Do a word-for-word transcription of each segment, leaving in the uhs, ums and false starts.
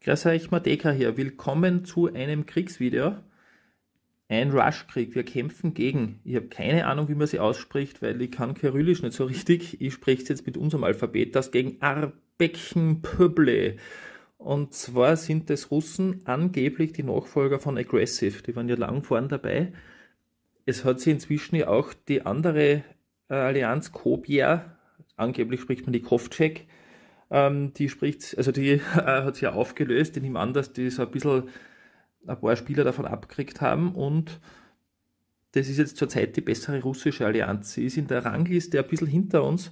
Grüß euch, Mateka hier. Willkommen zu einem Kriegsvideo. Ein Rush-Krieg. Wir kämpfen gegen. Ich habe keine Ahnung, wie man sie ausspricht, weil ich kann Kyrillisch nicht so richtig. Ich spreche es jetzt mit unserem Alphabet. Das gegen Arbekenpöble. Und zwar sind es Russen, angeblich die Nachfolger von Aggressive. Die waren ja lang vorn dabei. Es hat sich inzwischen ja auch die andere äh, Allianz, Kobier, angeblich spricht man die Kovtschek, ähm, die spricht, also die äh, hat sich ja aufgelöst. Ich nehme an, dass die so ein bisschen ein paar Spieler davon abgekriegt haben, und das ist jetzt zurzeit die bessere russische Allianz. Sie ist in der Rangliste ein bisschen hinter uns.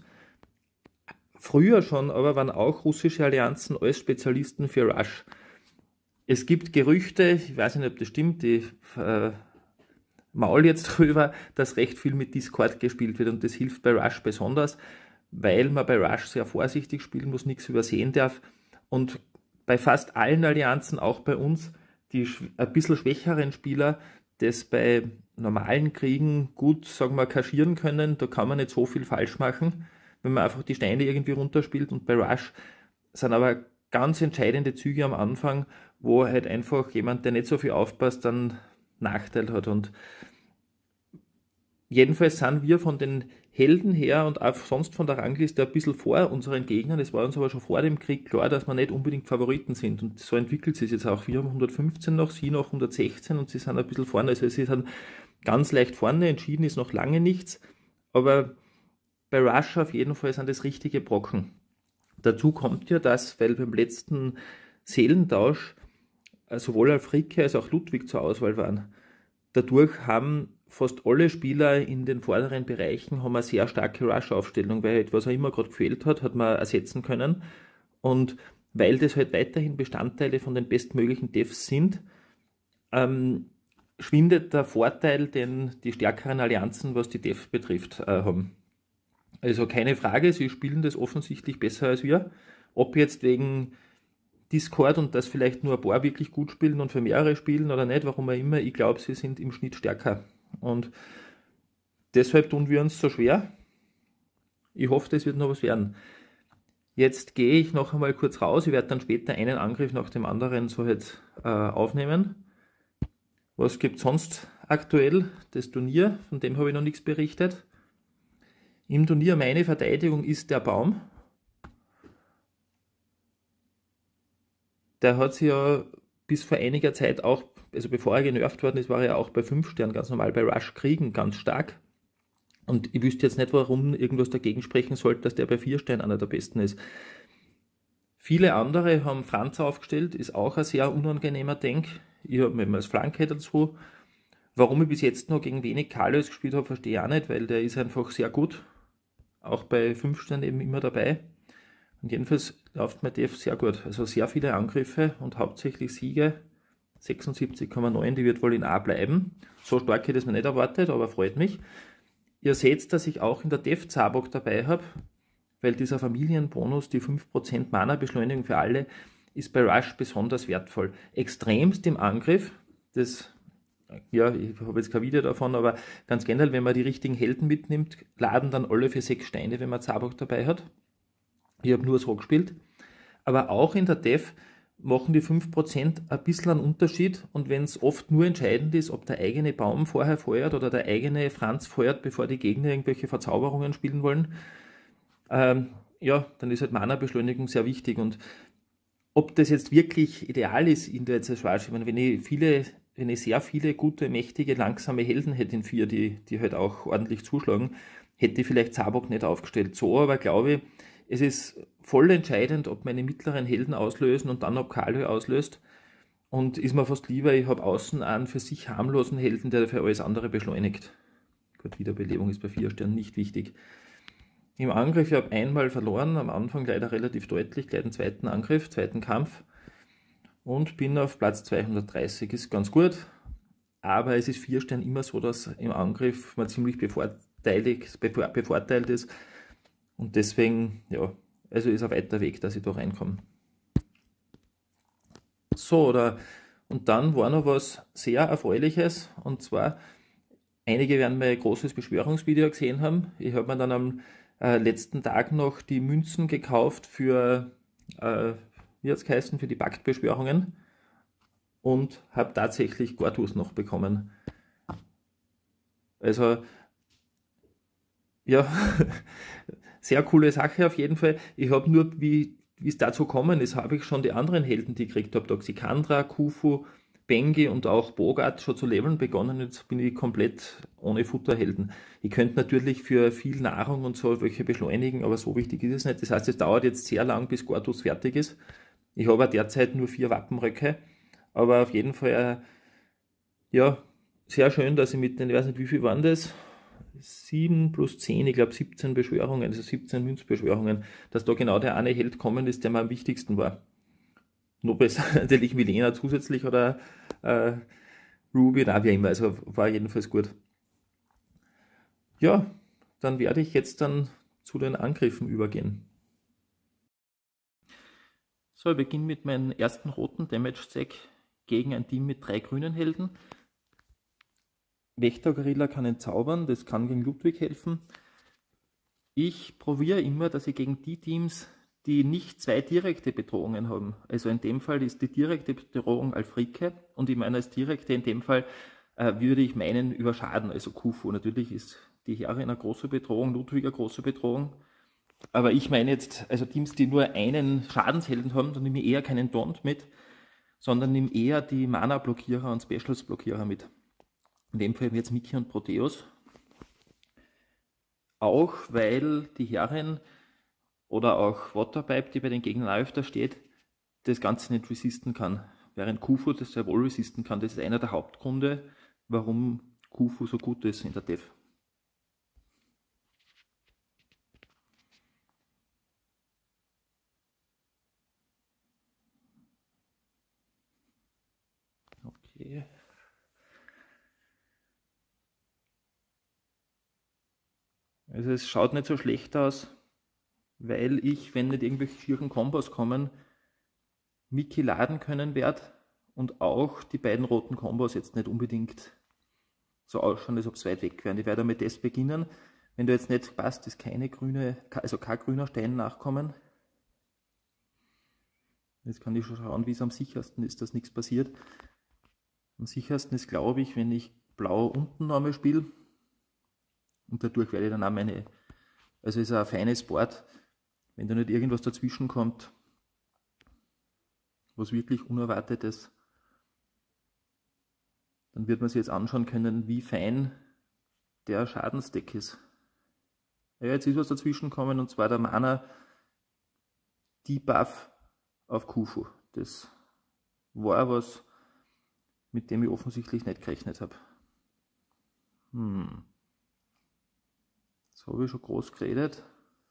Früher schon, aber waren auch russische Allianzen als Spezialisten für Rush. Es gibt Gerüchte, ich weiß nicht, ob das stimmt, die äh, maul jetzt drüber, dass recht viel mit Discord gespielt wird, und das hilft bei Rush besonders, weil man bei Rush sehr vorsichtig spielen muss, nichts übersehen darf, und bei fast allen Allianzen, auch bei uns, die ein bisschen schwächeren Spieler das bei normalen Kriegen gut, sagen wir, kaschieren können. Da kann man nicht so viel falsch machen, wenn man einfach die Steine irgendwie runterspielt. Und bei Rush sind aber ganz entscheidende Züge am Anfang, wo halt einfach jemand, der nicht so viel aufpasst, dann Nachteil hat. Und jedenfalls sind wir von den Helden her und auch sonst von der Rangliste ein bisschen vor unseren Gegnern. Es war uns aber schon vor dem Krieg klar, dass wir nicht unbedingt Favoriten sind. Und so entwickelt sich jetzt auch. Wir haben hundertfünfzehn noch, sie noch hundertsechzehn, und sie sind ein bisschen vorne. Also sie sind ganz leicht vorne, entschieden ist noch lange nichts. Aber bei Rush auf jeden Fall sind das richtige Brocken. Dazu kommt ja, dass, weil beim letzten Seelentausch sowohl Alfrike als auch Ludwig zur Auswahl waren, dadurch haben fast alle Spieler in den vorderen Bereichen haben eine sehr starke Rush-Aufstellung, weil halt, was auch immer gerade gefehlt hat, hat man ersetzen können. Und weil das halt weiterhin Bestandteile von den bestmöglichen Devs sind, ähm, schwindet der Vorteil, den die stärkeren Allianzen, was die Dev betrifft, äh, haben. Also keine Frage, sie spielen das offensichtlich besser als wir. Ob jetzt wegen Discord und das vielleicht nur ein paar wirklich gut spielen und für mehrere spielen oder nicht, warum auch immer, ich glaube, sie sind im Schnitt stärker. Und deshalb tun wir uns so schwer. Ich hoffe, das wird noch was werden. Jetzt gehe ich noch einmal kurz raus. Ich werde dann später einen Angriff nach dem anderen so jetzt äh, aufnehmen. Was gibt es sonst aktuell? Das Turnier, von dem habe ich noch nichts berichtet. Im Turnier meine Verteidigung ist der Baum. Der hat sich ja bis vor einiger Zeit auch, also bevor er genervt worden ist, war er ja auch bei fünf Sternen ganz normal bei Rush Kriegen ganz stark. Und ich wüsste jetzt nicht, warum irgendwas dagegen sprechen sollte, dass der bei vier Sternen einer der besten ist. Viele andere haben Franz aufgestellt, ist auch ein sehr unangenehmer Denk. Ich habe mir als Flanke dazu. Warum ich bis jetzt noch gegen wenig Kalios gespielt habe, verstehe ich auch nicht, weil der ist einfach sehr gut. Auch bei fünf Sternen eben immer dabei. Und jedenfalls läuft mein Dev sehr gut. Also sehr viele Angriffe und hauptsächlich Siege. sechsundsiebzig Komma neun, die wird wohl in A bleiben. So stark hätte ich das mir nicht erwartet, aber freut mich. Ihr seht, dass ich auch in der Dev Zabok dabei habe, weil dieser Familienbonus, die fünf Prozent Mana-Beschleunigung für alle, ist bei Rush besonders wertvoll. Extremst im Angriff, das, ja, ich habe jetzt kein Video davon, aber ganz generell, wenn man die richtigen Helden mitnimmt, laden dann alle für sechs Steine, wenn man Zabok dabei hat. Ich habe nur so gespielt. Aber auch in der Dev machen die fünf Prozent ein bisschen einen Unterschied, und wenn es oft nur entscheidend ist, ob der eigene Baum vorher feuert oder der eigene Franz feuert, bevor die Gegner irgendwelche Verzauberungen spielen wollen, ähm, ja, dann ist halt Mana-Beschleunigung sehr wichtig. Und ob das jetzt wirklich ideal ist in der jetzt Schwarz, ich meine, wenn ich viele, wenn ich sehr viele gute, mächtige, langsame Helden hätte in vier, die, die halt auch ordentlich zuschlagen, hätte ich vielleicht Zabok nicht aufgestellt. So, aber glaube ich, es ist voll entscheidend, ob meine mittleren Helden auslösen und dann ob Kalio auslöst. Und ist mir fast lieber, ich habe außen einen für sich harmlosen Helden, der für alles andere beschleunigt. Gut, Wiederbelebung ist bei vier Sternen nicht wichtig. Im Angriff, ich habe einmal verloren, am Anfang leider relativ deutlich, gleich den zweiten Angriff, zweiten Kampf. Und bin auf Platz zweihundertdreißig, ist ganz gut. Aber es ist vier Stern immer so, dass im Angriff man ziemlich bevorteilt, bevorteilt ist. Und deswegen, ja, also ist ein weiter Weg, dass ich da reinkomme. So, oder, und dann war noch was sehr Erfreuliches, und zwar, einige werden mein großes Beschwörungsvideo gesehen haben. Ich habe mir dann am äh, letzten Tag noch die Münzen gekauft für, äh, wie hat es geheißen, für die Paktbeschwörungen und habe tatsächlich Gortus noch bekommen. Also, ja, sehr coole Sache auf jeden Fall. Ich habe nur, wie wie es dazu gekommen ist, habe ich schon die anderen Helden, die ich gekriegt habe, Toxicandra, Khufu, Bengi und auch Bogart schon zu leveln begonnen. Jetzt bin ich komplett ohne Futterhelden. Ich könnte natürlich für viel Nahrung und so welche beschleunigen, aber so wichtig ist es nicht. Das heißt, es dauert jetzt sehr lang, bis Gortus fertig ist. Ich habe derzeit nur vier Wappenröcke, aber auf jeden Fall, äh, ja, sehr schön, dass ich mit den, ich weiß nicht, wie viel waren das? sieben plus zehn, ich glaube siebzehn Beschwörungen, also siebzehn Münzbeschwörungen, dass da genau der eine Held kommen ist, der mir am wichtigsten war. Nur besser natürlich Milena zusätzlich oder äh, Ruby, na wie immer, also war jedenfalls gut. Ja, dann werde ich jetzt dann zu den Angriffen übergehen. So, ich beginne mit meinem ersten roten Damage-Stack gegen ein Team mit drei grünen Helden. Wächter-Gorilla kann entzaubern, das kann gegen Ludwig helfen. Ich probiere immer, dass ich gegen die Teams, die nicht zwei direkte Bedrohungen haben, also in dem Fall ist die direkte Bedrohung Alfrike und ich meine als direkte in dem Fall äh, würde ich meinen über Schaden, also Khufu. Natürlich ist die Herrin eine große Bedrohung, Ludwig eine große Bedrohung, aber ich meine jetzt, also Teams, die nur einen Schadenshelden haben, dann nehme ich eher keinen Daunt mit, sondern nehme eher die Mana-Blockierer und Specials-Blockierer mit. In dem Fall jetzt Miki und Proteus. Auch weil die Herrin oder auch Waterpipe, die bei den Gegnern auch öfter steht, das Ganze nicht resisten kann. Während Khufu das sehr wohl resisten kann. Das ist einer der Hauptgründe, warum Khufu so gut ist in der Dev. Okay. Also es schaut nicht so schlecht aus, weil ich, wenn nicht irgendwelche schieren Kombos kommen, Miki laden können werde und auch die beiden roten Kombos jetzt nicht unbedingt so ausschauen, als ob es weit weg wären. Ich werde mit das beginnen. Wenn du jetzt nicht passt, ist keine grüne, also kein grüner Stein nachkommen. Jetzt kann ich schon schauen, wie es am sichersten ist, dass nichts passiert. Am sichersten ist, glaube ich, wenn ich blau unten nochmal spiele. Und dadurch werde ich dann auch meine, also ist ein feines Board, wenn da nicht irgendwas dazwischen kommt, was wirklich Unerwartetes, dann wird man sich jetzt anschauen können, wie fein der Schadensdeck ist. Ja, jetzt ist was dazwischen gekommen und zwar der Mana Debuff auf Khufu. Das war was, mit dem ich offensichtlich nicht gerechnet habe. Hm. Jetzt habe ich schon groß geredet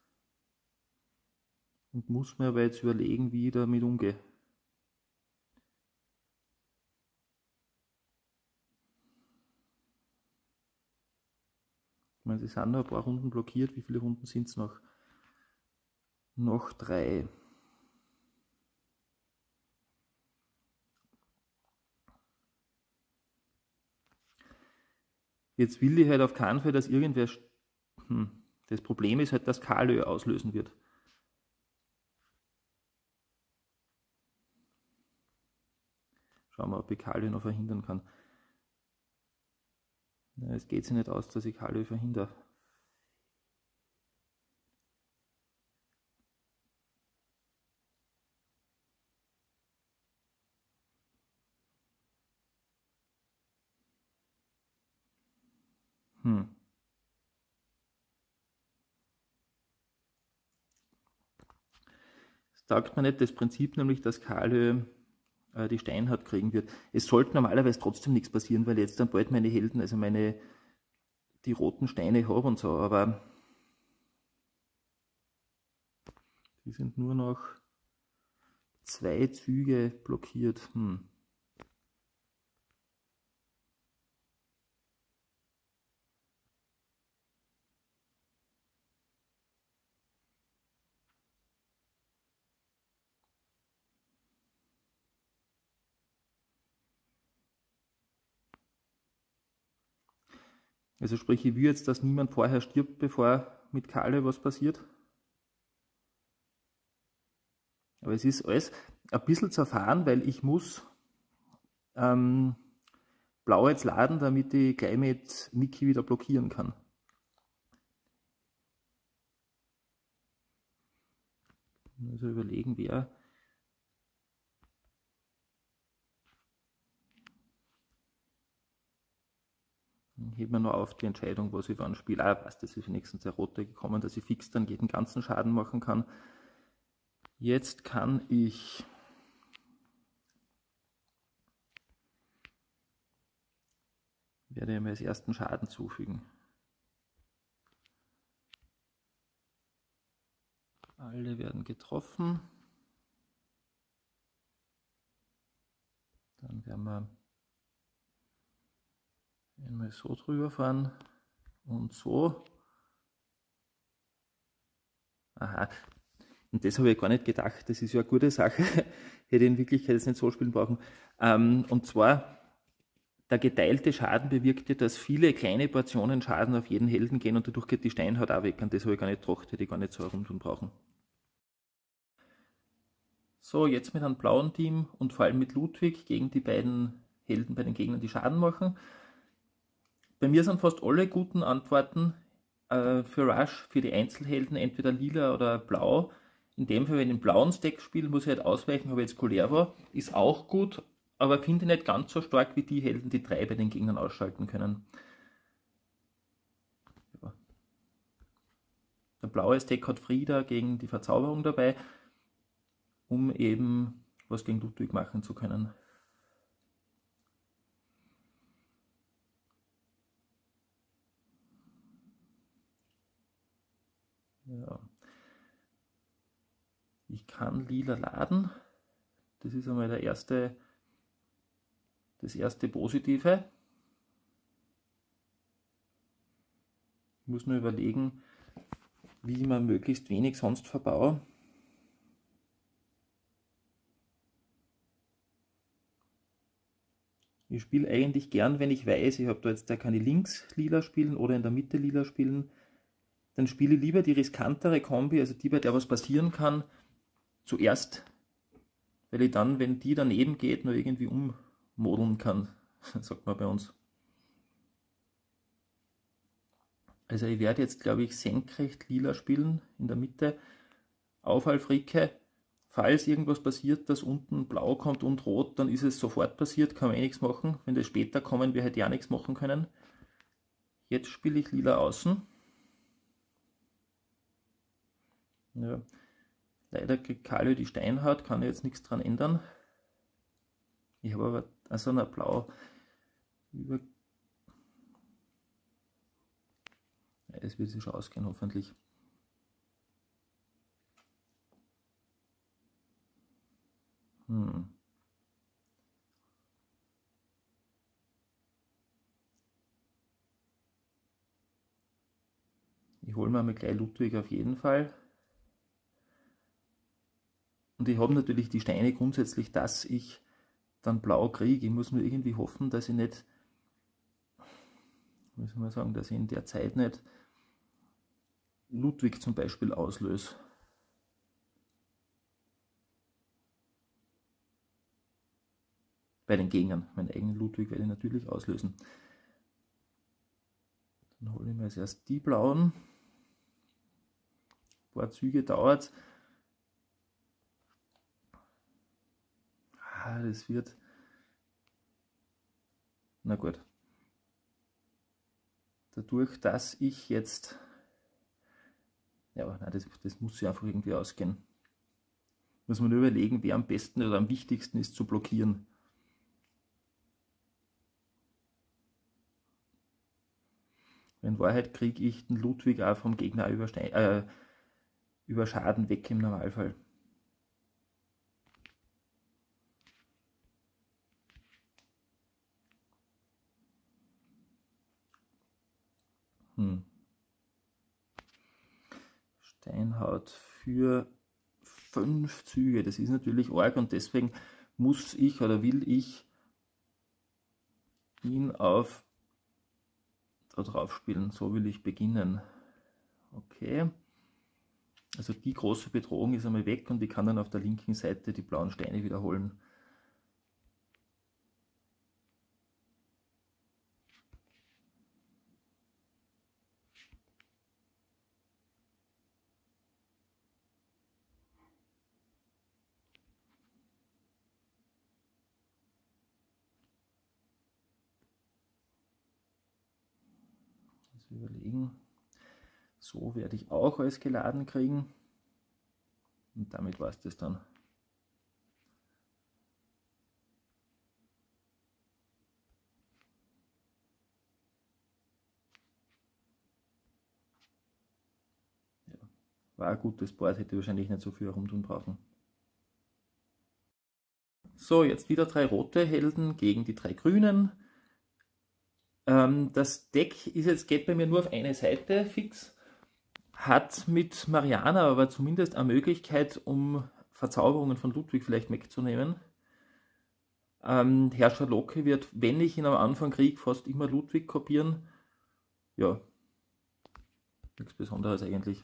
und muss mir aber jetzt überlegen, wie ich damit umgehe. Ich meine, sie sind noch ein paar Runden blockiert. Wie viele Runden sind es noch? Noch drei. Jetzt will ich halt auf keinen Fall, dass irgendwer... Hm. Das Problem ist halt, dass Kalö auslösen wird. Schauen wir, ob ich Kalö noch verhindern kann. Ja, es geht sich nicht aus, dass ich Kalö verhindere. Hm. Es taugt mir nicht das Prinzip, nämlich dass Kalö äh, die Steinhaut kriegen wird. Es sollte normalerweise trotzdem nichts passieren, weil jetzt dann bald meine Helden, also meine die roten Steine habe und so, aber die sind nur noch zwei Züge blockiert. Hm. Also sprich, ich will jetzt, dass niemand vorher stirbt, bevor mit Kalö was passiert. Aber es ist alles, ein bisschen zerfahren, weil ich muss ähm, Blau jetzt laden, damit ich gleich mit Niki wieder blockieren kann. Also überlegen, wer. Dann heben wir noch auf die Entscheidung, was ich wann spiele. Ah, passt, das ist wenigstens der rote gekommen, dass ich fix dann jeden ganzen Schaden machen kann. Jetzt kann ich werde ich mir als ersten Schaden zufügen. Alle werden getroffen. Dann werden wir einmal so drüber fahren und so. Aha, und das habe ich gar nicht gedacht. Das ist ja eine gute Sache. Hätte in Wirklichkeit jetzt nicht so spielen brauchen. Ähm, und zwar, der geteilte Schaden bewirkt ja, dass viele kleine Portionen Schaden auf jeden Helden gehen und dadurch geht die Steinhaut auch weg. Und das habe ich gar nicht gedacht, hätte ich gar nicht so herumtun brauchen. So, jetzt mit einem blauen Team und vor allem mit Ludwig gegen die beiden Helden bei den Gegnern, die Schaden machen. Bei mir sind fast alle guten Antworten äh, für Rush, für die Einzelhelden, entweder lila oder blau. In dem Fall, wenn ich einen blauen Stack spiele, muss ich halt ausweichen, habe jetzt Kulero, ist auch gut, aber finde ich nicht ganz so stark wie die Helden, die drei bei den Gegnern ausschalten können. Ja. Der blaue Stack hat Frieda gegen die Verzauberung dabei, um eben was gegen Ludwig machen zu können. Ja. Ich kann lila laden. Das ist einmal der erste, das erste Positive. Ich muss nur überlegen, wie man möglichst wenig sonst verbaue. Ich spiele eigentlich gern, wenn ich weiß, ich habe da jetzt, da kann ich links lila spielen oder in der Mitte lila spielen. Dann spiele ich lieber die riskantere Kombi, also die, bei der was passieren kann, zuerst, weil ich dann, wenn die daneben geht, nur irgendwie ummodeln kann, sagt man bei uns. Also ich werde jetzt, glaube ich, senkrecht lila spielen, in der Mitte, Aufhalfricke. Falls irgendwas passiert, dass unten blau kommt und rot, dann ist es sofort passiert, kann man eh nichts machen. Wenn das später kommen, wir hätte ja nichts machen können. Jetzt spiele ich lila außen. Ja. Leider kriegt Kalio die Steinhaut, kann ich jetzt nichts dran ändern. Ich habe aber also eine blau über. Ja, das wird sich schon ausgehen, hoffentlich. Hm. Ich hole mir mal gleich Ludwig auf jeden Fall. Und ich habe natürlich die Steine grundsätzlich, dass ich dann blau kriege. Ich muss nur irgendwie hoffen, dass ich nicht, wie soll man sagen, dass ich in der Zeit nicht Ludwig zum Beispiel auslöse. Bei den Gegnern. Meinen eigenen Ludwig werde ich natürlich auslösen. Dann hole ich mir als erst die blauen. Ein paar Züge dauert es. Ah, das wird. Na gut. Dadurch, dass ich jetzt. Ja, nein, das, das muss ja einfach irgendwie ausgehen. Muss man nur überlegen, wer am besten oder am wichtigsten ist zu blockieren. In Wahrheit kriege ich den Ludwig auch vom Gegner über, Stein, äh, über Schaden weg im Normalfall. Hm. Steinhaut für fünf Züge, das ist natürlich arg und deswegen muss ich oder will ich ihn auf da drauf spielen. So will ich beginnen. Okay. Also die große Bedrohung ist einmal weg und ich kann dann auf der linken Seite die blauen Steine wiederholen. Also überlegen, so werde ich auch alles geladen kriegen und damit war es das dann. War ein gutes Board, hätte wahrscheinlich nicht so viel herumtun brauchen. So, jetzt wieder drei rote Helden gegen die drei grünen. Ähm, das Deck ist jetzt, geht bei mir nur auf eine Seite fix. Hat mit Mariana aber zumindest eine Möglichkeit, um Verzauberungen von Ludwig vielleicht wegzunehmen. Ähm, Herrscher Loki wird, wenn ich ihn am Anfang kriege, fast immer Ludwig kopieren. Ja, nichts Besonderes eigentlich.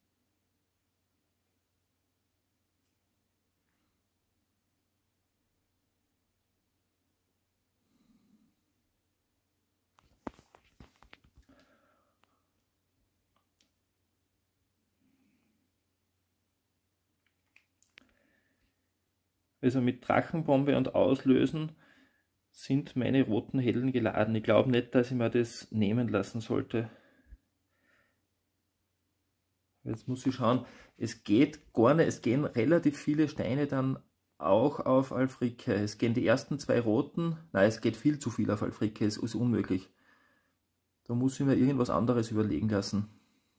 Also mit Drachenbombe und Auslösen sind meine roten Helden geladen. Ich glaube nicht, dass ich mir das nehmen lassen sollte. Jetzt muss ich schauen, es geht gar nicht, es gehen relativ viele Steine dann auch auf Alfrike. Es gehen die ersten zwei roten, nein, es geht viel zu viel auf Alfrike, es ist unmöglich. Da muss ich mir irgendwas anderes überlegen lassen.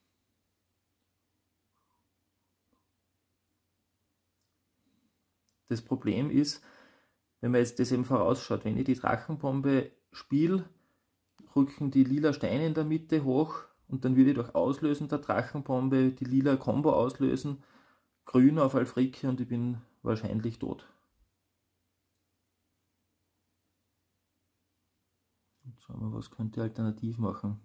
Das Problem ist, wenn man jetzt das eben vorausschaut, wenn ich die Drachenbombe spiele, rücken die lila Steine in der Mitte hoch und dann würde ich durch Auslösen der Drachenbombe die lila Combo auslösen, grün auf Alfrike und ich bin wahrscheinlich tot. Und schauen wir, was könnte ich alternativ machen.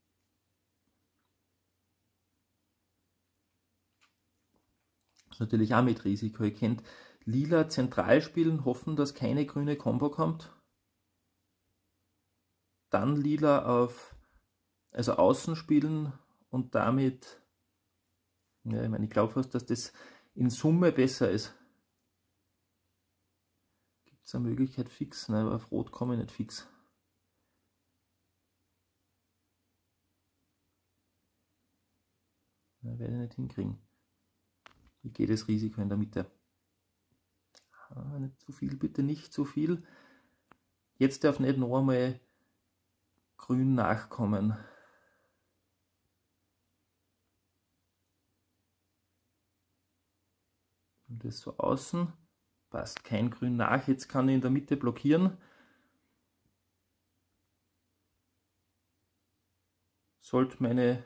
Das ist natürlich auch mit Risiko. Ihr könnt lila zentral spielen, hoffen, dass keine grüne Combo kommt. Dann lila auf, also außen spielen und damit, ja, ich meine, ich glaube fast, dass das in Summe besser ist. Gibt es eine Möglichkeit fix? Nein, aber auf Rot komme ich nicht fix. Nein, werde ich nicht hinkriegen. Wie geht das Risiko in der Mitte? Ah, nicht zu viel, bitte nicht zu viel. Jetzt darf nicht noch einmal grün nachkommen. Und das so außen. Passt kein grün nach. Jetzt kann ich in der Mitte blockieren. Sollte meine...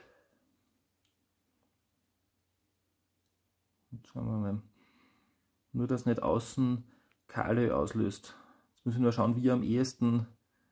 Jetzt schauen wir mal. Nur, dass nicht außen Kale auslöst. Jetzt muss ich nur schauen, wie er am ehesten...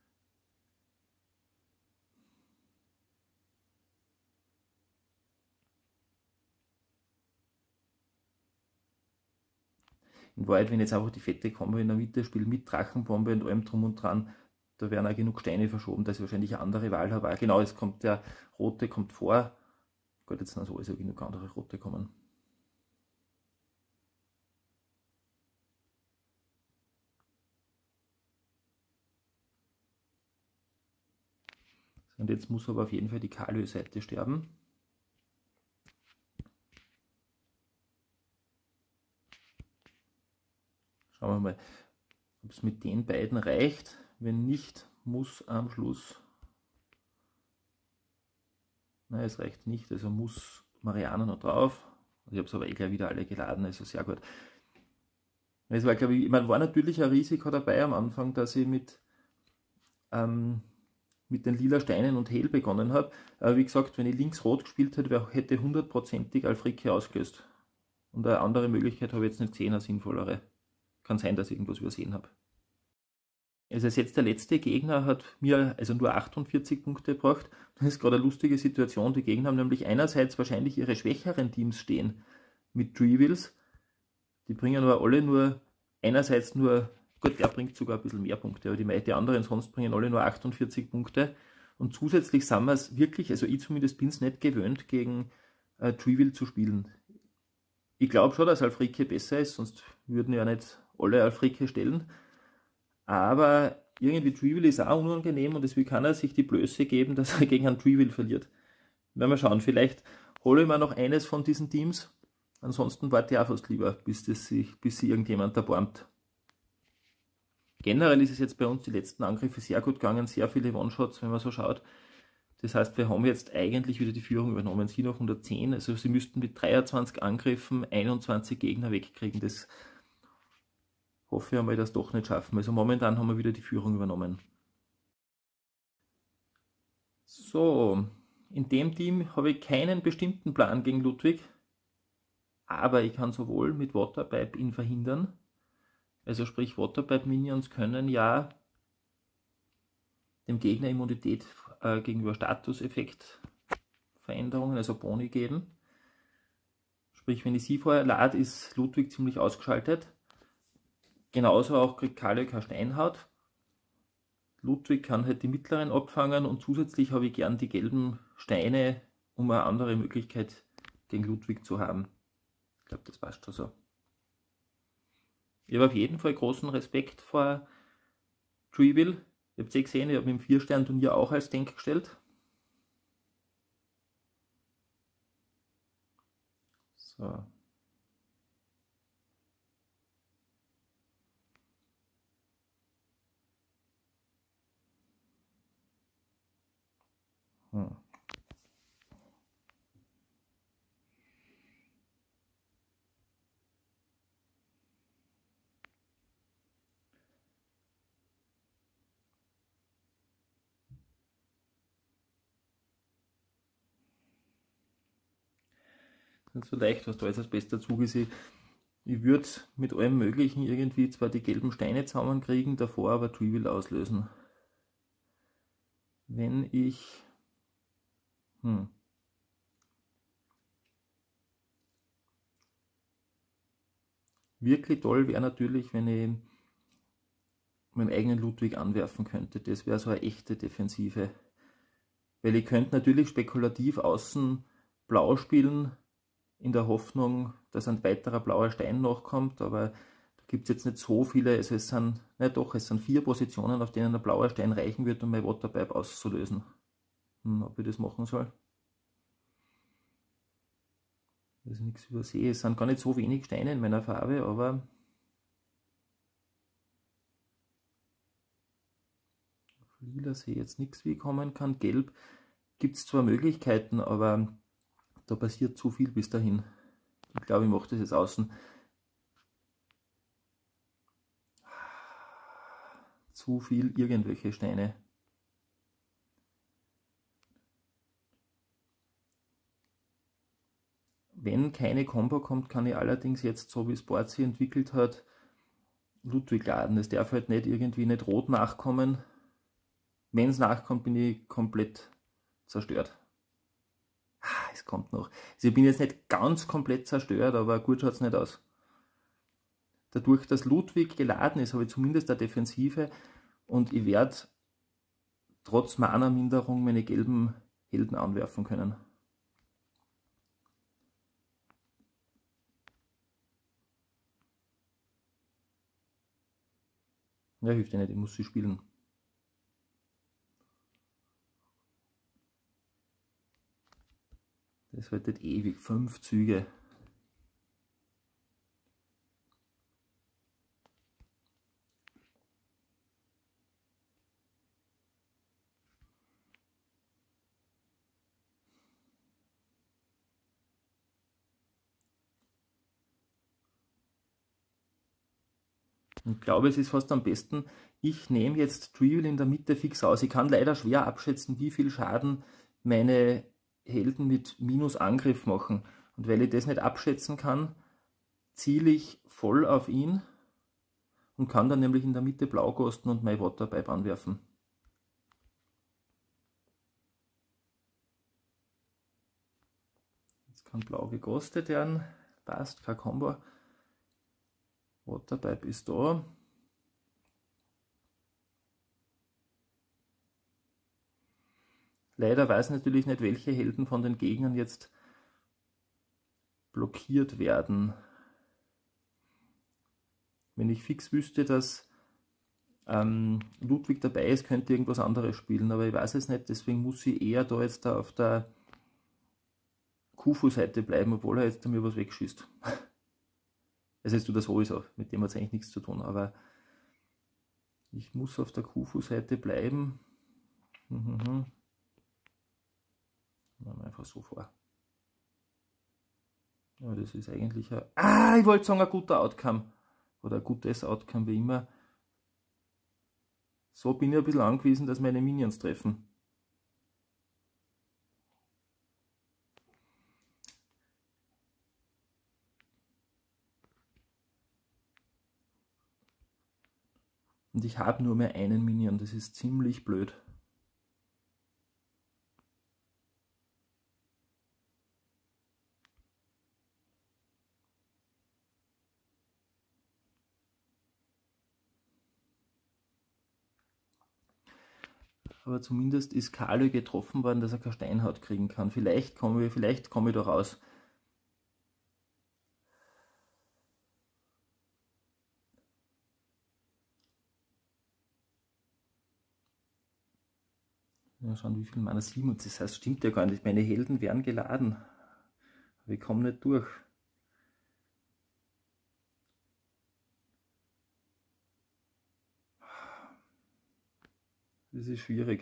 In Wahrheit, wenn ich jetzt einfach die fette Combo in der Mitte spiele, mit Drachenbombe und allem drum und dran, da werden auch genug Steine verschoben, dass ich wahrscheinlich eine andere Wahl habe. Genau, es kommt der rote kommt vor. Gut, jetzt sind sowieso genug andere rote kommen. Und jetzt muss aber auf jeden Fall die Kalö-Seite sterben. Schauen wir mal, ob es mit den beiden reicht. Wenn nicht, muss am Schluss... Nein, es reicht nicht, also muss Mariana noch drauf. Ich habe es aber eh gleich wieder alle geladen, also sehr gut. Es war, glaube ich, man war natürlich ein Risiko dabei am Anfang, dass ich mit, ähm, mit den lila Steinen und Hehl begonnen habe. Aber wie gesagt, wenn ich links-rot gespielt hätte, hätte hundertprozentig Alfrike ausgelöst. Und eine andere Möglichkeit habe ich jetzt nicht gesehen, eine sinnvollere. Kann sein, dass ich irgendwas übersehen habe. Also jetzt der letzte Gegner hat mir also nur achtundvierzig Punkte gebracht. Das ist gerade eine lustige Situation. Die Gegner haben nämlich einerseits wahrscheinlich ihre schwächeren Teams stehen mit Treevilles. Die bringen aber alle nur, einerseits nur, gut, der bringt sogar ein bisschen mehr Punkte, aber die, die anderen sonst bringen alle nur achtundvierzig Punkte. Und zusätzlich sind wir es wirklich, also ich zumindest bin es nicht gewöhnt, gegen äh, Treevill zu spielen. Ich glaube schon, dass Alfrike besser ist, sonst würden ja nicht alle Alfrike stellen. Aber irgendwie Treevill ist auch unangenehm und deswegen kann er sich die Blöße geben, dass er gegen einen Treevill verliert. Werden wir schauen, vielleicht hole ich mir noch eines von diesen Teams. Ansonsten warte ich auch fast lieber, bis, das sich, bis sich irgendjemand erbarmt. Generell ist es jetzt bei uns die letzten Angriffe sehr gut gegangen, sehr viele One-Shots, wenn man so schaut. Das heißt, wir haben jetzt eigentlich wieder die Führung übernommen. Sie noch hundertzehn, also sie müssten mit dreiundzwanzig Angriffen einundzwanzig Gegner wegkriegen. Das hoffe ich einmal, dass doch nicht schaffen. Also momentan haben wir wieder die Führung übernommen. So, in dem Team habe ich keinen bestimmten Plan gegen Ludwig, aber ich kann sowohl mit Waterpipe ihn verhindern, also sprich Waterpipe Minions können ja dem Gegner Immunität äh, gegenüber Statuseffektveränderungen, also Boni geben. Sprich, wenn ich sie vorher lade, ist Ludwig ziemlich ausgeschaltet. Genauso auch kriegt Kali keine Steinhaut. Ludwig kann halt die mittleren abfangen und zusätzlich habe ich gern die gelben Steine, um eine andere Möglichkeit gegen Ludwig zu haben. Ich glaube, das passt schon so. Ich habe auf jeden Fall großen Respekt vor Treevill. Ihr habt eh gesehen, ich habe im vier Stern Turnier auch als Tank gestellt. So. Hm. Nicht so leicht, was da alles als bester Zug ist. Ich, ich würde mit allem Möglichen irgendwie zwar die gelben Steine zusammenkriegen, davor aber Treevill auslösen. Wenn ich... Hm. Wirklich toll wäre natürlich, wenn ich meinen eigenen Ludwig anwerfen könnte. Das wäre so eine echte Defensive. Weil ich könnte natürlich spekulativ außen blau spielen, in der Hoffnung, dass ein weiterer blauer Stein nachkommt, aber da gibt es jetzt nicht so viele, also es sind, na doch, es sind vier Positionen, auf denen ein blauer Stein reichen wird, um mein Waterpipe auszulösen. Hm, ob ich das machen soll? Das ist nichts übersehe, es sind gar nicht so wenig Steine in meiner Farbe, aber auf lila sehe ich jetzt nichts, wie ich kommen kann. Gelb gibt es zwar Möglichkeiten, aber da passiert zu viel bis dahin. Ich glaube, ich mache das jetzt außen. Zu viel irgendwelche Steine. Wenn keine Combo kommt, kann ich allerdings jetzt, so wie Sport sie entwickelt hat, Ludwig laden. Es darf halt nicht irgendwie nicht rot nachkommen. Wenn es nachkommt, bin ich komplett zerstört. Ah, es kommt noch. Also ich bin jetzt nicht ganz komplett zerstört, aber gut schaut es nicht aus. Dadurch, dass Ludwig geladen ist, habe ich zumindest eine Defensive und ich werde trotz Mana-Minderung meine gelben Helden anwerfen können. Ja, hilft ja nicht, ich muss sie spielen. Das wird nicht ewig, fünf Züge. Ich glaube, es ist fast am besten, ich nehme jetzt Treevill in der Mitte fix aus. Ich kann leider schwer abschätzen, wie viel Schaden meine Helden mit Minus Angriff machen. Und weil ich das nicht abschätzen kann, ziele ich voll auf ihn und kann dann nämlich in der Mitte blau kosten und mein Waterpipe anwerfen. Jetzt kann blau gekostet werden, passt, kein Combo. Waterpipe ist da. Leider weiß natürlich nicht, welche Helden von den Gegnern jetzt blockiert werden. Wenn ich fix wüsste, dass ähm, Ludwig dabei ist, könnte irgendwas anderes spielen, aber ich weiß es nicht, deswegen muss ich eher da jetzt da auf der Khufu-Seite bleiben, obwohl er jetzt mir was wegschießt. Also jetzt tut er sowieso, mit dem hat es eigentlich nichts zu tun, aber ich muss auf der Khufu-Seite bleiben. Mhm. Machen wir einfach so vor. Ja, das ist eigentlich ein... Ah, ich wollte sagen, ein guter Outcome. Oder ein gutes Outcome, wie immer. So bin ich ein bisschen angewiesen, dass meine Minions treffen. Und ich habe nur mehr einen Minion, das ist ziemlich blöd. Aber zumindest ist Kali getroffen worden, dass er keine Steinhaut kriegen kann. Vielleicht komme ich, vielleicht komme ich da raus. Ja, schauen, wie viel Mana sieben. Das heißt, stimmt ja gar nicht. Meine Helden werden geladen. Aber ich komme nicht durch. Das ist schwierig.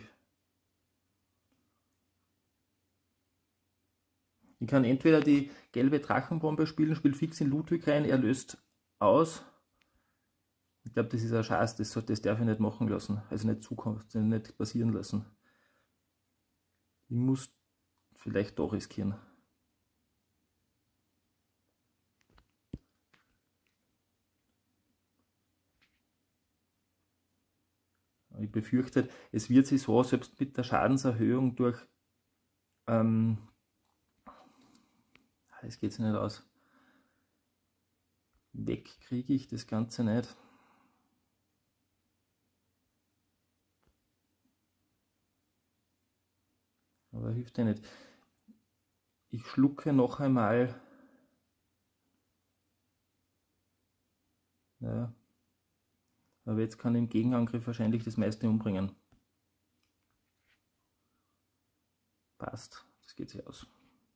Ich kann entweder die gelbe Drachenbombe spielen, spiele fix in Ludwig rein, er löst aus. Ich glaube, das ist ein Schatz, das, das darf ich nicht machen lassen. Also nicht zukommen, nicht passieren lassen. Ich muss vielleicht doch riskieren. Ich befürchte, es wird sich so, selbst mit der Schadenserhöhung durch, ähm, das geht sich nicht aus. Weg kriege ich das Ganze nicht. Aber hilft ja nicht. Ich schlucke noch einmal. Ja. Aber jetzt kann im Gegenangriff wahrscheinlich das meiste umbringen. Passt, das geht sich aus.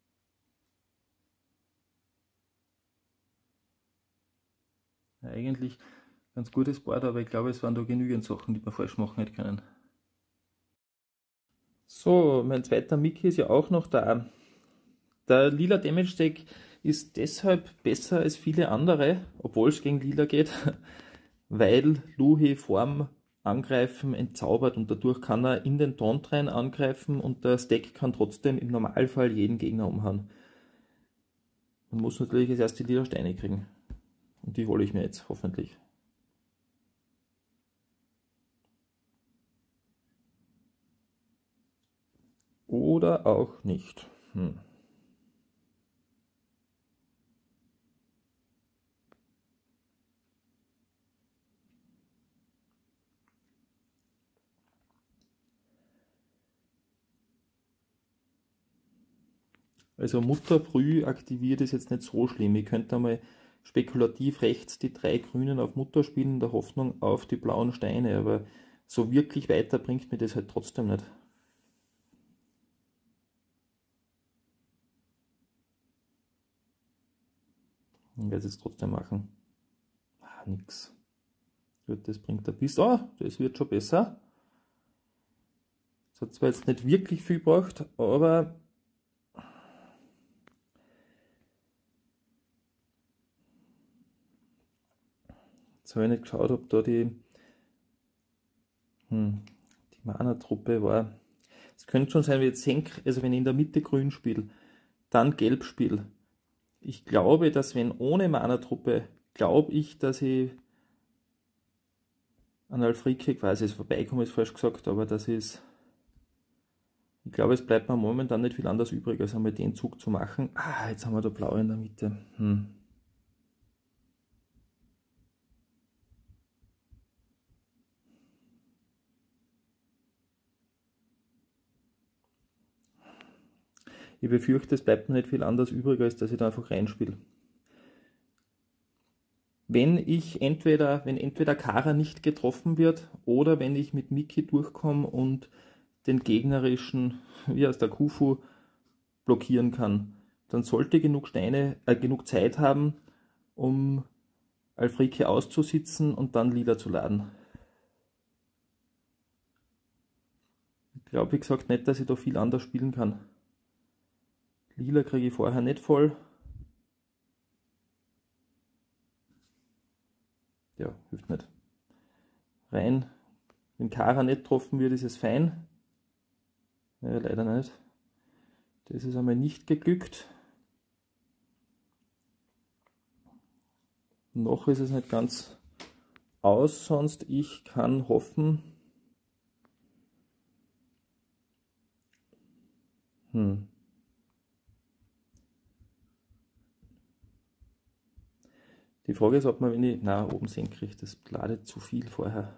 Ja, eigentlich ganz gutes Board, aber ich glaube, es waren da genügend Sachen, die man falsch machen hätte können. So, mein zweiter Mickey ist ja auch noch da. Der lila Damage Deck ist deshalb besser als viele andere, obwohl es gegen lila geht, weil Luhi Form angreifen entzaubert und dadurch kann er in den Taunt rein angreifen und das Deck kann trotzdem im Normalfall jeden Gegner umhauen. Man muss natürlich jetzt erst die lila Steine kriegen und die hole ich mir jetzt hoffentlich. Oder auch nicht. Hm. Also Mutter früh aktiviert ist jetzt nicht so schlimm. Ich könnte einmal spekulativ rechts die drei Grünen auf Mutter spielen, in der Hoffnung auf die blauen Steine, aber so wirklich weiter bringt mir das halt trotzdem nicht. Ich werde es jetzt trotzdem machen. Ah, nix. Gut, das bringt ein bisschen. Oh, das wird schon besser. Das hat zwar jetzt nicht wirklich viel gebracht, aber jetzt habe ich nicht geschaut, ob da die, hm, die Mana-Truppe war. Es könnte schon sein, wie jetzt Senk, also wenn ich in der Mitte grün spiele, dann gelb spiele. Ich glaube, dass wenn ohne Mana-Truppe, glaube ich, dass ich an Alfrike quasi das Vorbeikommen ist falsch gesagt, aber das ist, ich glaube, es bleibt mir momentan nicht viel anderes übrig, als einmal den Zug zu machen. Ah, jetzt haben wir da blau in der Mitte. Hm. Ich befürchte, es bleibt mir nicht viel anderes übrig, als dass ich da einfach reinspiele. Wenn ich entweder, wenn entweder Kara nicht getroffen wird oder wenn ich mit Miki durchkomme und den gegnerischen, wie aus der Kufu, blockieren kann, dann sollte ich genug Steine, äh, genug Zeit haben, um Alfrike auszusitzen und dann Lila zu laden. Ich glaube, wie gesagt, nicht, dass ich da viel anders spielen kann. Lila kriege ich vorher nicht voll. Ja, hilft nicht. Rein. Wenn Kara nicht getroffen wird, ist es fein. Ja, leider nicht. Das ist einmal nicht geglückt. Noch ist es nicht ganz aus, sonst ich kann hoffen. Hm. Die Frage ist, ob man, wenn ich, na, oben senkrecht, das ladet zu viel vorher.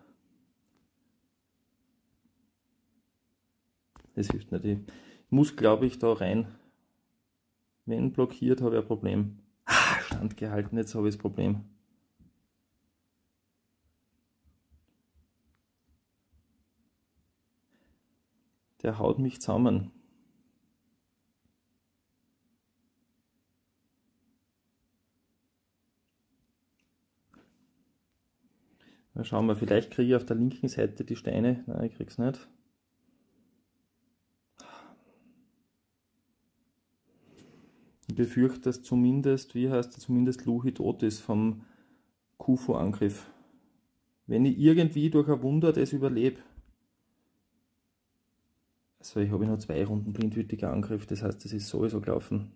Das hilft nicht. Ich muss, glaube ich, da rein. Wenn blockiert, habe ich ein Problem. Ah, Stand gehalten, jetzt habe ich das Problem. Der haut mich zusammen. Mal schauen wir, vielleicht kriege ich auf der linken Seite die Steine. Nein, ich krieg's nicht. Ich befürchte, dass zumindest, wie heißt das, zumindest Luhi tot ist vom Kufu-Angriff. Wenn ich irgendwie durch ein Wunder das überlebe. Also ich habe noch zwei Runden blindwütiger Angriff, das heißt, das ist sowieso gelaufen.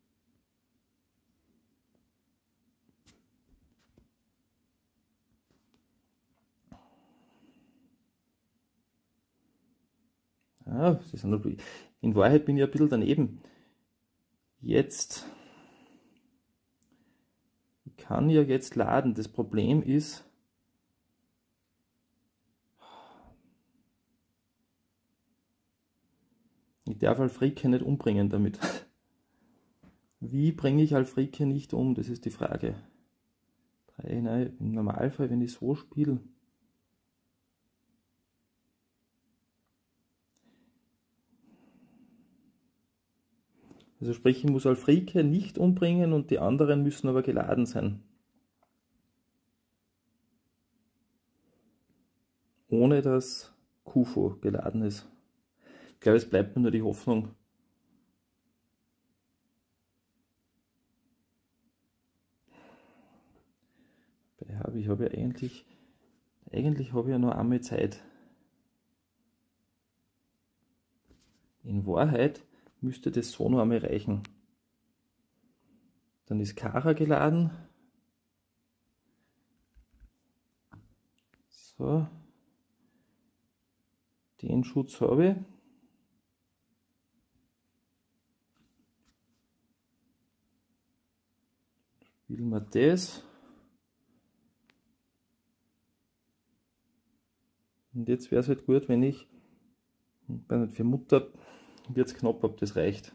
Ah, das ist noch, in Wahrheit bin ich ein bisschen daneben. Jetzt, ich kann ja jetzt laden. Das Problem ist, ich darf Alfrike nicht umbringen damit. Wie bringe ich Alfrike nicht um? Das ist die Frage. Drei, nein, im Normalfall, wenn ich so spiele. Also sprich, ich muss Alfrike nicht umbringen und die anderen müssen aber geladen sein. Ohne dass Kufu geladen ist. Ich glaube, es bleibt mir nur die Hoffnung. Ich habe ja eigentlich, eigentlich habe ich ja noch einmal Zeit. In Wahrheit müsste das so noch einmal reichen. Dann ist Kara geladen. So. Den Schutz habe ich. Spielen wir das. Und jetzt wäre es halt gut, wenn ich, für Mutter wird es knapp, ob das reicht.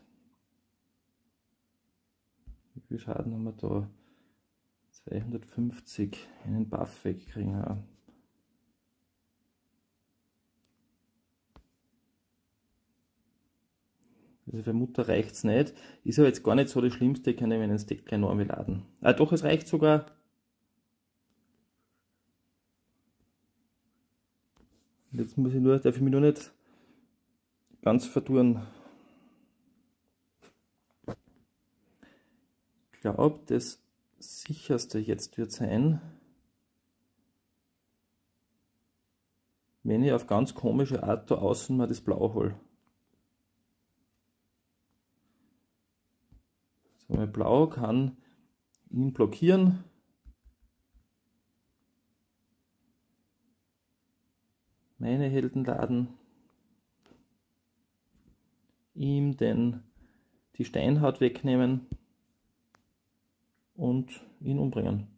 Wie viel Schaden haben wir da? zweihundertfünfzig, einen Buff wegkriegen. Ja. Also für Mutter reicht es nicht. Ist aber jetzt gar nicht so das Schlimmste, ich kann nämlich einen Stack gleich noch einmal laden. Ah doch, es reicht sogar. Jetzt muss ich nur, darf ich mich nur nicht ganz verdurren. Ich glaube, das sicherste jetzt wird sein, wenn ich auf ganz komische Art da außen mal das Blau hole. So, mein Blau kann ihn blockieren. meine Helden laden, ihm den, die Steinhaut wegnehmen und ihn umbringen.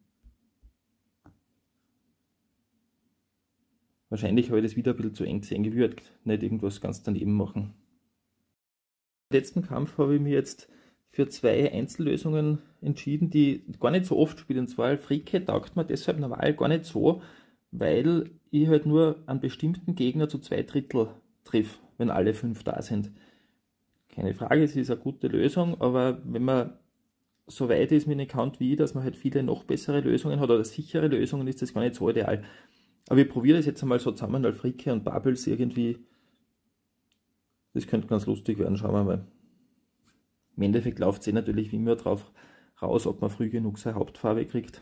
Wahrscheinlich habe ich das wieder ein bisschen zu eng gesehen, gewürgt, nicht irgendwas ganz daneben machen. Im letzten Kampf habe ich mich jetzt für zwei Einzellösungen entschieden, die ich gar nicht so oft spiele. Und zwar Alfrike taugt mir deshalb normal gar nicht so, weil ich halt nur einen bestimmten Gegner zu zwei Drittel triff, wenn alle fünf da sind. Keine Frage, es ist eine gute Lösung, aber wenn man so weit ist mit dem Account wie ich, dass man halt viele noch bessere Lösungen hat oder sichere Lösungen, ist das gar nicht so ideal. Aber ich probiere das jetzt einmal so zusammen, Alfrike und Babels irgendwie. Das könnte ganz lustig werden, schauen wir mal. Im Endeffekt läuft es eh natürlich wie immer drauf raus, ob man früh genug seine Hauptfarbe kriegt.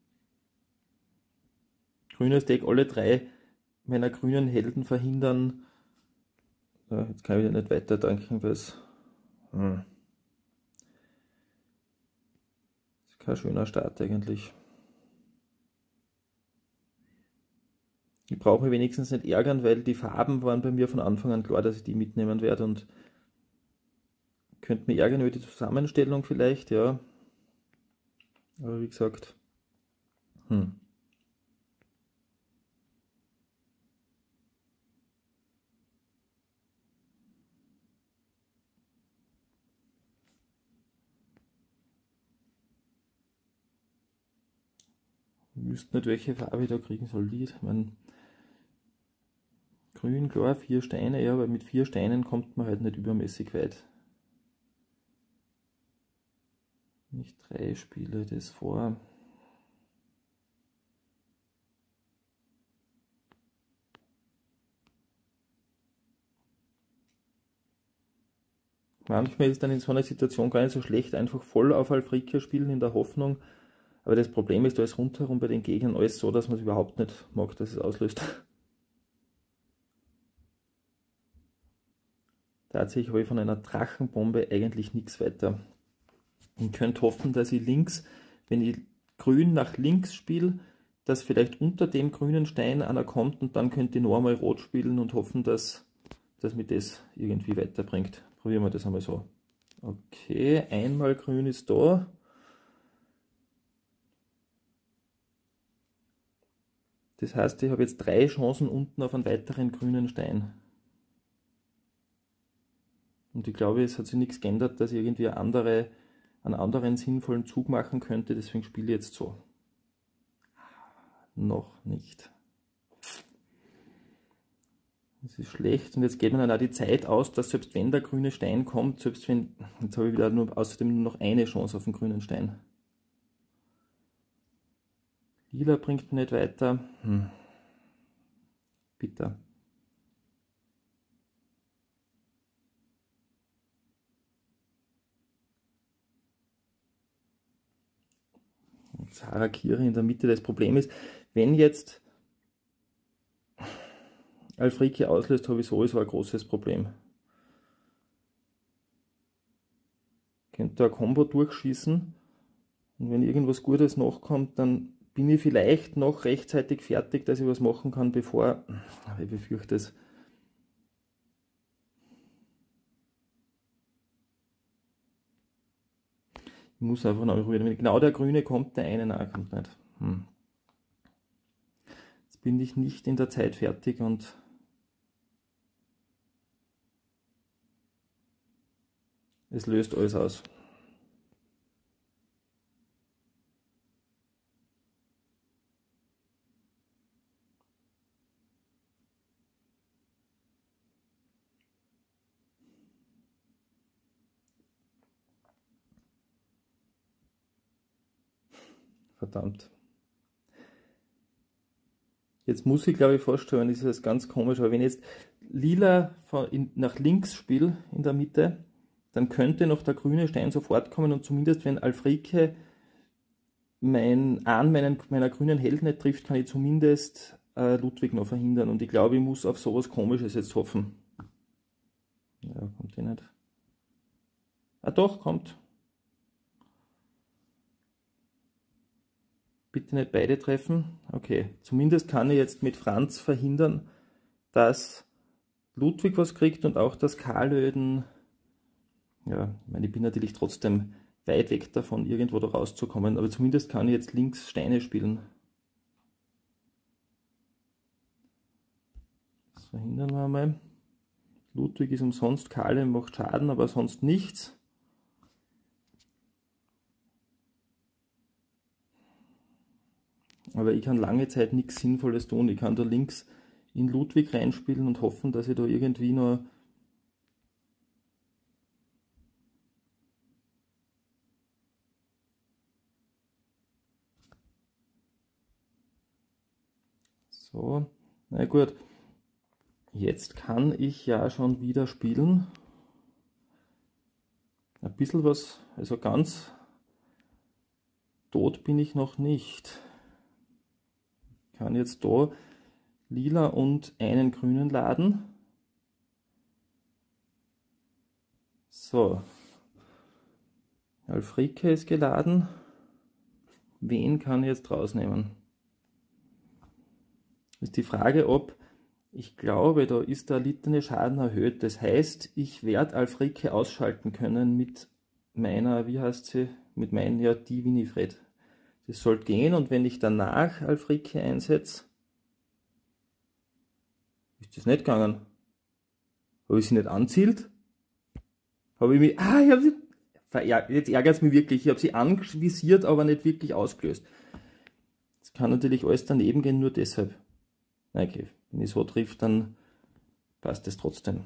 Grünes Deck, alle drei meiner grünen Helden verhindern. Ja, jetzt kann ich wieder nicht weiterdenken, weil es hm. ist kein schöner Start eigentlich. Ich brauche mich wenigstens nicht ärgern, weil die Farben waren bei mir von Anfang an klar, dass ich die mitnehmen werde und könnte mich ärgern über die Zusammenstellung vielleicht, ja. Aber wie gesagt, hm. Ich wüsste nicht, welche Farbe ich da kriegen soll. Lied. Ich mein, grün, klar, vier Steine, ja, aber mit vier Steinen kommt man halt nicht übermäßig weit. Nicht drei Spiele das vor. Manchmal ist dann in so einer Situation gar nicht so schlecht, einfach voll auf Alfrike spielen in der Hoffnung. Aber das Problem ist, da ist rundherum bei den Gegnern alles so, dass man es überhaupt nicht mag, dass es auslöst. Tatsächlich habe ich von einer Drachenbombe eigentlich nichts weiter. Ich könnte hoffen, dass ich links, wenn ich grün nach links spiele, dass vielleicht unter dem grünen Stein einer kommt und dann könnte ich noch einmal rot spielen und hoffen, dass, dass mich das irgendwie weiterbringt. Probieren wir das einmal so. Okay, einmal grün ist da. Das heißt, ich habe jetzt drei Chancen unten auf einen weiteren grünen Stein. Und ich glaube, es hat sich nichts geändert, dass ich irgendwie eine andere, einen anderen sinnvollen Zug machen könnte. Deswegen spiele ich jetzt so. Noch nicht. Das ist schlecht. Und jetzt geht mir dann auch die Zeit aus, dass selbst wenn der grüne Stein kommt, selbst wenn, jetzt habe ich wieder nur, außerdem nur noch eine Chance auf den grünen Stein. Lila bringt mich nicht weiter. Hm. Bitter. Jetzt Harakiri in der Mitte. Das Problem ist, wenn jetzt Alfrike auslöst, habe ich sowieso ein großes Problem. Ich könnte da ein Combo durchschießen und wenn irgendwas Gutes nachkommt, dann bin ich vielleicht noch rechtzeitig fertig, dass ich was machen kann, bevor, ich befürchte es. Ich muss einfach noch rühren. Wenn genau der Grüne kommt, der eine nahe kommt nicht. Hm. Jetzt bin ich nicht in der Zeit fertig und es löst alles aus. Verdammt. Jetzt muss ich, glaube ich, vorstellen, das ist das ganz komisch, aber wenn ich jetzt lila von in, nach links spiele in der Mitte, dann könnte noch der grüne Stein sofort kommen und zumindest wenn Alfrike mein, an meinen, meiner grünen Helden nicht trifft, kann ich zumindest äh, Ludwig noch verhindern. Und ich glaube, ich muss auf sowas Komisches jetzt hoffen. Ja, kommt eh nicht. Ah doch, kommt. Bitte nicht beide treffen. Okay, zumindest kann ich jetzt mit Franz verhindern, dass Ludwig was kriegt und auch das Karlöden. Ja, ich meine, ich bin natürlich trotzdem weit weg davon, irgendwo da rauszukommen, aber zumindest kann ich jetzt links Steine spielen. Das verhindern wir einmal. Ludwig ist umsonst, Karle macht Schaden, aber sonst nichts. Aber ich kann lange Zeit nichts Sinnvolles tun. Ich kann da links in Ludwig reinspielen und hoffen, dass ich da irgendwie noch so, na gut. Jetzt kann ich ja schon wieder spielen. Ein bisschen was, also ganz tot bin ich noch nicht. Ich kann jetzt da lila und einen grünen laden. So. Alfrike ist geladen. Wen kann ich jetzt rausnehmen? Ist die Frage, ob, ich glaube, da ist der erlittene Schaden erhöht. Das heißt, ich werde Alfrike ausschalten können mit meiner, wie heißt sie, mit meinen, ja, die Winifred. Das sollte gehen, und wenn ich danach Alfrike einsetze, ist das nicht gegangen. Habe ich sie nicht anzielt? Habe ich mich, ah, ich habe sie, jetzt ärgert es mich wirklich, ich habe sie anvisiert, aber nicht wirklich ausgelöst. Das kann natürlich alles daneben gehen, nur deshalb. Okay, wenn ich so trifft, dann passt es trotzdem.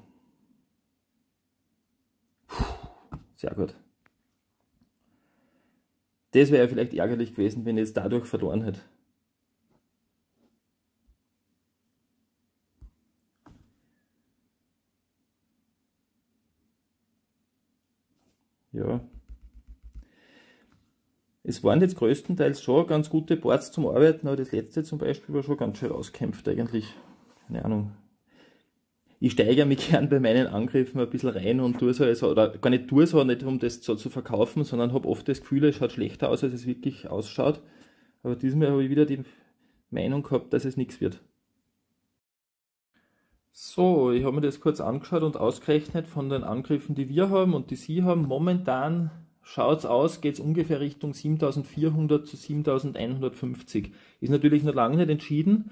Puh, sehr gut. Das wäre ja vielleicht ärgerlich gewesen, wenn ich jetzt dadurch verloren hätte. Ja. Es waren jetzt größtenteils schon ganz gute Boards zum Arbeiten, aber das letzte zum Beispiel war schon ganz schön auskämpft eigentlich. Keine Ahnung. Ich steigere mich gern bei meinen Angriffen ein bisschen rein und tue so, also, oder gar nicht tue so, nicht um das so zu verkaufen, sondern habe oft das Gefühl, es schaut schlechter aus, als es wirklich ausschaut. Aber diesmal habe ich wieder die Meinung gehabt, dass es nichts wird. So, ich habe mir das kurz angeschaut und ausgerechnet von den Angriffen, die wir haben und die Sie haben. Momentan schaut es aus, geht es ungefähr Richtung siebentausendvierhundert zu siebentausendeinhundertfünfzig. Ist natürlich noch lange nicht entschieden,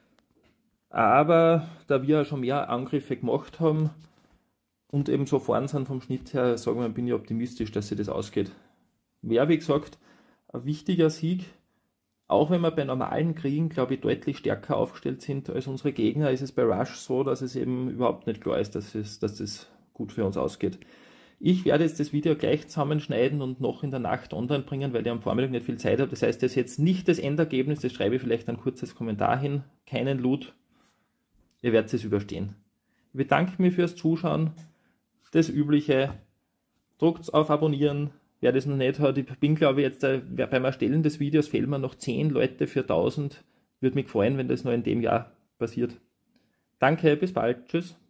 aber da wir ja schon mehr Angriffe gemacht haben und eben so vorn sind vom Schnitt her, sagen wir, bin ich optimistisch, dass sich das ausgeht. Wäre, wie gesagt, ein wichtiger Sieg. Auch wenn wir bei normalen Kriegen, glaube ich, deutlich stärker aufgestellt sind als unsere Gegner, ist es bei Rush so, dass es eben überhaupt nicht klar ist, dass es, dass es gut für uns ausgeht. Ich werde jetzt das Video gleich zusammenschneiden und noch in der Nacht online bringen, weil ich am Vormittag nicht viel Zeit habe. Das heißt, das ist jetzt nicht das Endergebnis, das schreibe ich vielleicht ein kurzes Kommentar hin. Keinen Loot. Ihr werdet es überstehen. Ich bedanke mich fürs Zuschauen. Das Übliche. Drückt auf Abonnieren. Wer das noch nicht hat, ich bin, glaube ich, jetzt äh, beim Erstellen des Videos fehlen mir noch zehn Leute für tausend. Würde mich freuen, wenn das noch in dem Jahr passiert. Danke, bis bald. Tschüss.